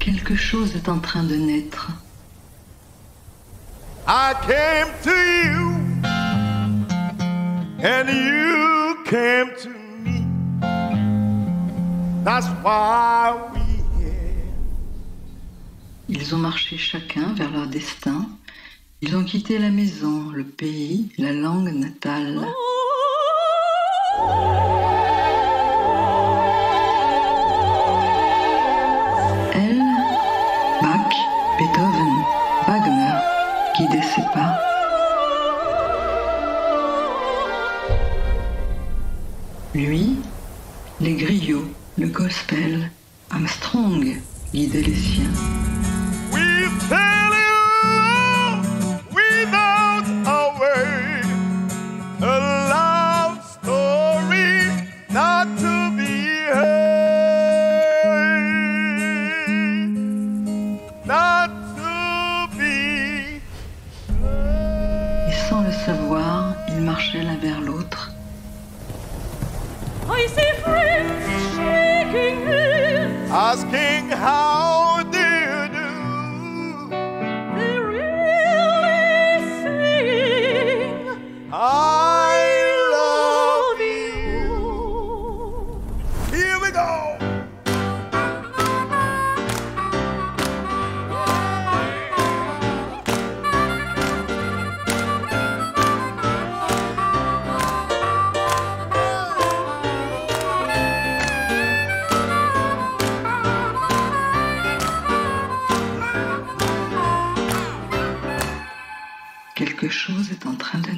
Quelque chose est en train de naître. I came to you and you came to me. That's why we here. Ils ont marché chacun vers leur destin. Ils ont quitté la maison, le pays, la langue natale. Elle, Bach, Beethoven, Wagner, guidaient ses pas. Lui, les griots, le gospel, Armstrong guidait les siens. We tell you without a way a love story not to be heard, not to be heard. Et sans le savoir, ils marchaient l'un vers l'autre. I see friends shaking hands. Asking how do you do? They really saying, I love love you. you. Here we go. Quelque chose est en train de